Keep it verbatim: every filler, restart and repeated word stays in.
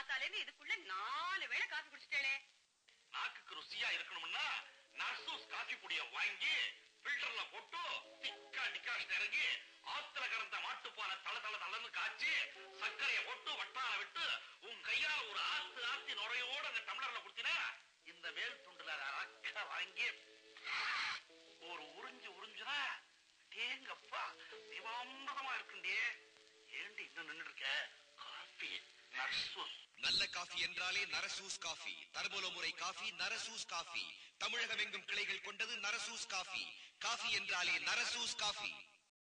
காத்தால இருந்து இதுக்குள்ள நாலு வேளை காஃபி குடிச்சிட்டே. நாக்குக்கு ருசியா இருக்கணும்னா நர்சூஸ் காஃபி பொடியை வாங்கி ஃபில்டர்ல போட்டு திக்கா டிகாஷன் இறங்கி ஆத்துல கறந்த மாட்டுப்பால தள தள தளன்னு காய்ச்சி சர்க்கரையை போட்டு வட்டார விட்டு உன் கையால ஒரு ஆத்து ஆத்தி நுரையோட அந்த டம்ளர்ல குடுத்தினா இந்த வேல் துண்டுல அக்க வாங்கி ஒரு உறிஞ்சு உறிஞ்சுனா தேங்கப்பா திவாம்பரமா இருக்குண்டே. ஏண்டி இன்னும் நின்று இருக்க? காஃபி நர்சூஸ். நல்ல காஃபி என்றாலே நரசூஸ் காஃபி. தர்மோல முறை காஃபி நரசூஸ் காஃபி. தமிழகம் எங்கும் கிளைகள் கொண்டது நரசூஸ் காஃபி. காஃபி என்றாலே நரசூஸ் காஃபி.